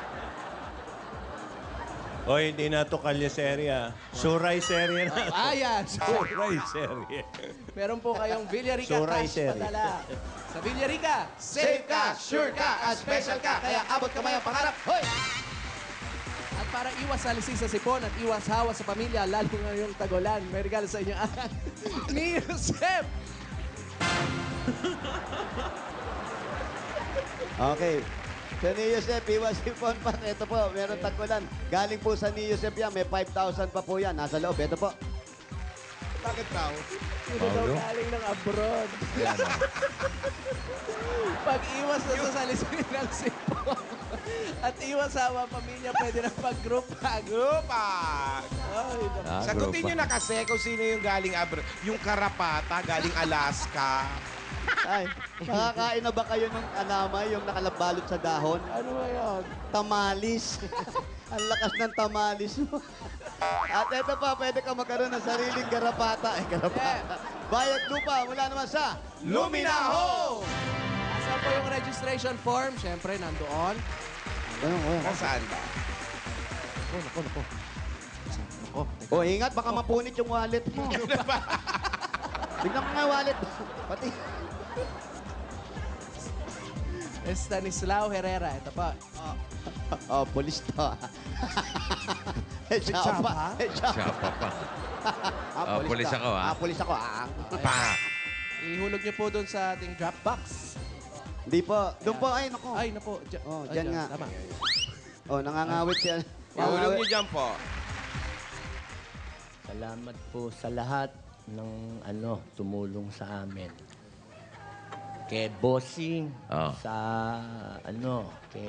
Oy, hindi na to kalyeserya. Suray serye na. Ayan! Suray serye. Meron po kayong Villarica Suray Cash Sherry. padala. Sa Villarica, safe ka, sure ka, at special ka. Kaya abot kamay ang pangarap. Hoy! At para iwas sa lisis sa sipon at iwas hawa sa pamilya, lalo ngayong tagulan, may regalo sa inyo ang ni Yusef! Okay. Sa ni Yusef, iwas sipon pa. Ito po, meron tagulan. Galing po sa ni Yusef yan. May 5,000 pa po yan. Nasa loob. Ito po. Bakit daw? Ito daw galing ng abroad. Pag-iwas na sa salisin ng sipon at iwas hawa pamilya, pwede na pag-group hug. Group hug. Ay, naku. Sagutin nyo na kasi kung sino yung galing abroad. Yung karapata, galing Alaska. Ay, nakakain na ba kayo ng anamay, yung nakalabalot sa dahon? Ano ba yun? Tamalis. Ang lakas ng tamalis mo. At ito pa, pwede ka magkaroon ng sariling garapata. Garapata. Bayad lupa mula naman sa Luminaho! Asan po yung registration form? Siyempre, nandoon. Nasaan ba? Nako. O, ingat, baka mapunit yung wallet mo. Tignan mo nga wallet. Pati. Stanislao Herrera. Ito po. Oh, polis to. Chapa. Siyapa pa. Polis ako, ha? Polis ako, Pa! Ihulog niyo po doon sa ating drop box. Hindi po. Doon po, ay, naku. Ay, napo. Oh, dyan nga. Tama. Oh, nangangawit siya. Ihulog nyo dyan po. Salamat po sa lahat ng tumulong sa amin. Kay Bossing, sa kay...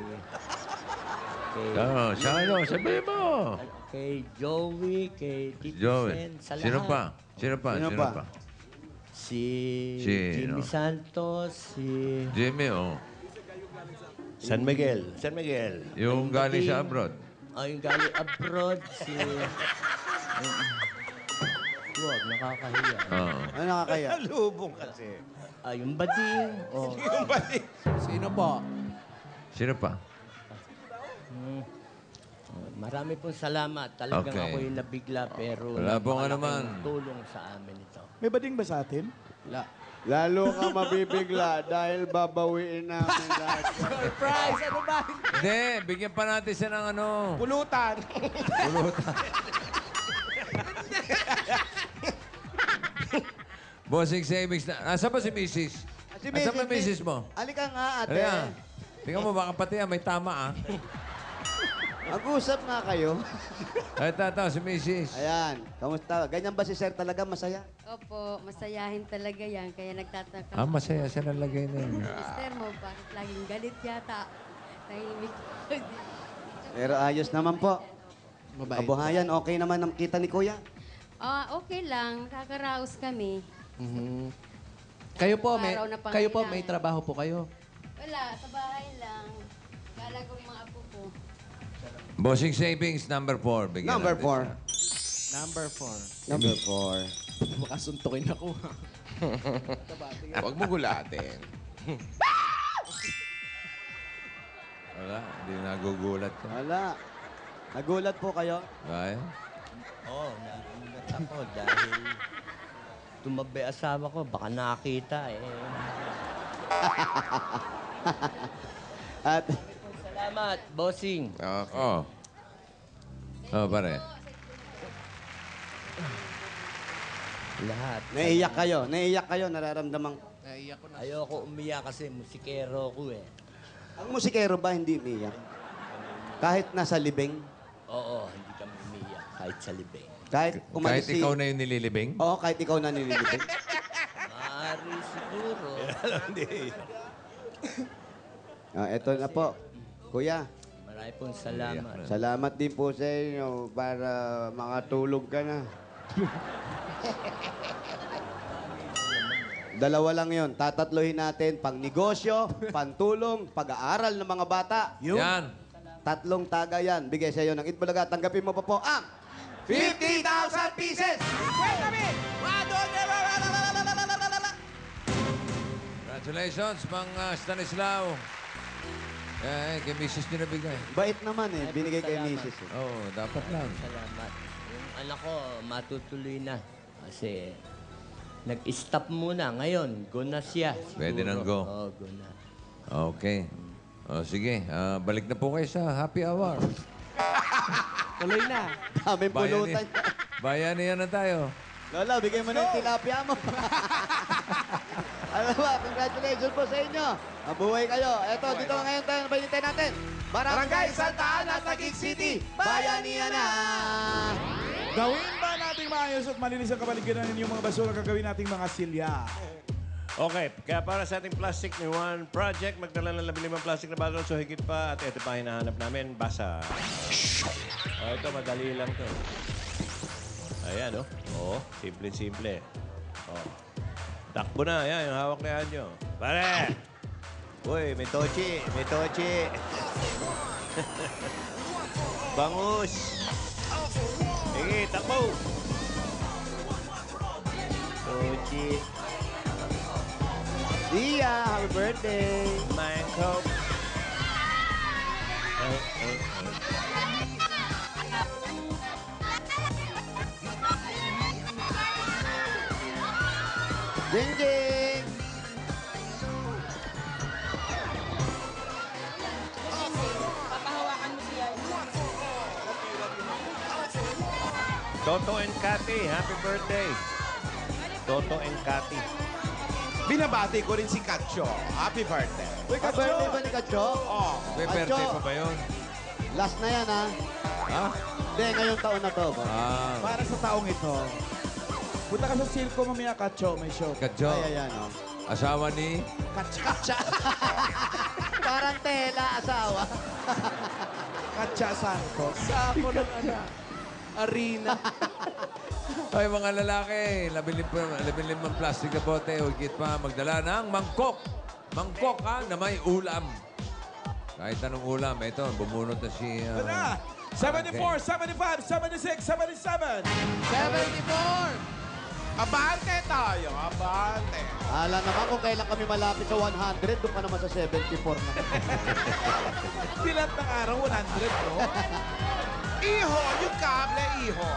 Sabihin mo. Kay Joey, kay Tito Joey. Sen, sa lahat. Sino pa? Sino pa? Si Sino? Jimmy Santos, si... Jimmy, San Miguel. Yung galing sa abroad. Yung galing abroad, si... Huwag, nakakahiya. Ano nakakaya? Lubong kasi. Yung bading. Yung bading. Sino po? Sino pa? Marami pong salamat. Talagang Okay. ako'y nabigla pero Wala pong napakalaking tulong sa amin ito. May bading ba sa atin? Lalo ka mabibigla dahil babawiin namin lahat. Surprise! Ano ba? Hindi, bigyan pa natin siya ng Pulutan. Bossing savings na. Asa ba si Mrs.? Asa ba Mrs. mo? Halika nga, ate. Halika. Tingnan mo, baka pati may tama Mag-usap nga kayo. Ito, si Mrs. Ayan. Kamusta? Ganyan ba si Sir talaga masaya? Opo, masayahin talaga yan. Kaya nagtataka. Masaya siya nalagay na yun. Mister mo, bakit laging galit yata? Tahimik. Pero ayos naman po. Kabuhayan, okay naman ang kita ni Kuya. Okay lang. Kakaraos kami. Kayo po, Araw na may trabaho po kayo. Wala, sa bahay lang. Kala ko yung mga apo ko. Bossing savings, number 4. Bigyan Number natin 4. Number 4. Number 4. Makasuntukin ako. Huwag mo gulatin. Wala, hindi nagugulat ka. Wala. Nagulat po kayo? Kaya? Nagulat ako dahil tumabi asawa ko. Baka nakita At Salamat, Bossing. Okay. Pare. Lahat. naiiyak kayo, nararamdaman. Ayoko umiyak kasi musikero ko Ang musikero ba hindi umiyak? Kahit nasa libing? Oo, hindi kami umiyak kahit sa libing. Kahit Kahit ikaw na yung nililibing? Oo, kahit ikaw na nililibing. Maaari siguro. Eto na po. Kuya, Marami pong salamat. salamat din po sa inyo para makatulog ka na. Dalawa lang yon. Tatatlohin natin pang negosyo, pantulong, pag-aaral ng mga bata. Yan. Tatlong taga yan. Bigay sa iyo ng Itbulaga. Tanggapin mo pa po ang 50,000 pieces! Congratulations, Mang Stanislao. Kay Mrs. nyo nabigay. Bait naman binigay kay Mrs. Oo, dapat lang. Salamat. Yung anak ko, matutuloy na. Kasi nag-stop muna. Ngayon, go na siya. Siguro. Pwede nang go. Oo, go na. Okay. Sige, balik na po kayo sa happy hour. Tuloy na. Daming pulutan. Bayanihan na tayo. Lola, bigay mo na yung tilapia mo. Ano ba? Congratulations po sa inyo. Mabuhay kayo. Eto, dito na ngayon tayo. Nabainitin natin. Barangay Santa Ana, Taguig City. Bayanihan na! Gawin ba nating maayos at malinis ang kapaligiran ninyong mga basura gagawin nating mga silya? Okay, kaya para sa ating Plastic ni One Project, magdala ng 15 plastic na bottle, so higit pa. At ito pa hinahanap namin, basa. Ito, madali lang to. Ayan, simple-simple. Takbo na, ayan, yung hawak na yan nyo. Pare! Uy, may tochi, Bangus! Sige, takbo! Tochi. Dia, happy birthday! Mango. Ding-ding! Papahawakan mo siya. Toto and Cathy, happy birthday. Toto and Cathy. Binabati ko rin si Katcho. Happy birthday. Uy, ka-birthday ba ni Kacho? Oh. May birthday pa ba yun? Last na yan, ha? Ha? Hindi, ngayong taon na to. boss. Para sa taong ito. Punta ka sa Silco mamaya, Kacho. May show. Kadyo. Ay, ayan, oh. Asawa ni... Katcha. Parang tela, asawa. Katcha Santos. Sako ng arena. Ay, mga lalaki, labilim plastic na bote, higit pa, magdala ng mangkok. Mangkok, ha, na may ulam. Kahit anong ulam, ito, bumunot na si... Ano? 74, 75, 76, 77. 74! Abante tayo, abante. Alam naman kung kailan kami malapit sa 100, doon ka naman sa 74 na. Silat ng araw, 100, no? Iho, yung kable, iho.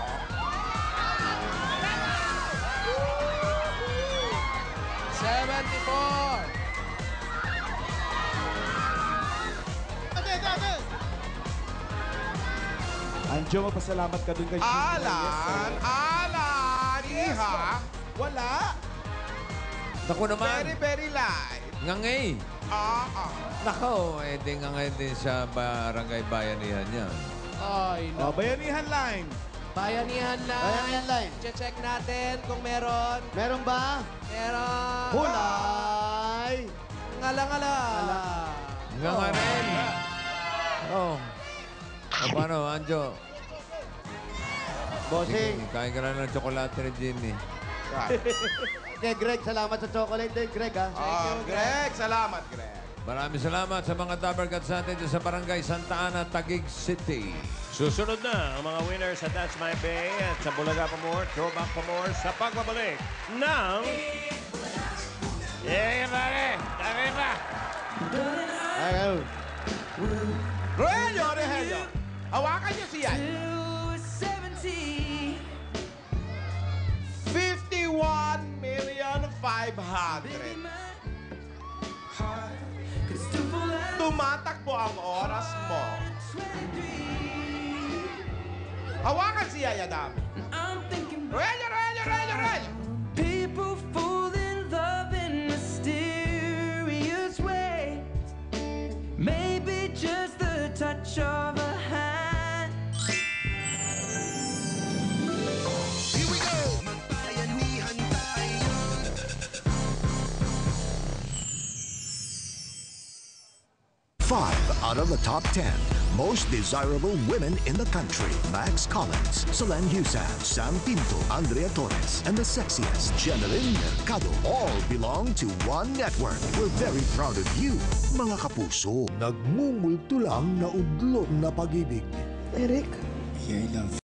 Anjo, mapasalamat ka dun kay Alan, Alan, iha. Wala. Naku naman. Very, very light. Ngangay. Nako, di ngangay din sa barangay bayanihan yan. Ay, Oh, Bayanihan Line. Bayanihan line. Bayanihan line. Check natin kung meron. Meron ba? Meron. Hulay! Ngala-ngala. Nga rin. Oh. O paano, Anjo? Bossing. Kain ka na ng tsokolate ni Jimmy. Okay, Greg, salamat sa chocolate din, Greg, ha? Greg, salamat, Greg. Maraming salamat sa mga Dabber Cats natin sa Barangay Santa Ana, Taguig City. Susunod na ang mga winners sa That's My Bay at sa Bulaga pa More, Throwback pa More sa pagbabalik ng... pare! Tari pa! Rogelio, Rogelio. Hawakan niyo siya. 51,500,000. Tumatakbo ang oras mo. Hawakan si Yaya Dami. Rogelio, Rogelio, Rogelio, Rogelio. People fall in love in mysterious ways. Maybe just the touch of a hand. Here we go. Magbayanihan tayo. 5 out of the top 10 most desirable women in the country. Max Collins, Solan Husan, Sam Pinto, Andrea Torres, and the sexiest, Jeneline Mercado, all belong to one network. We're very proud of you, mga kapuso. Nagmumulto lang na udlot na pag-ibig. Eric, I love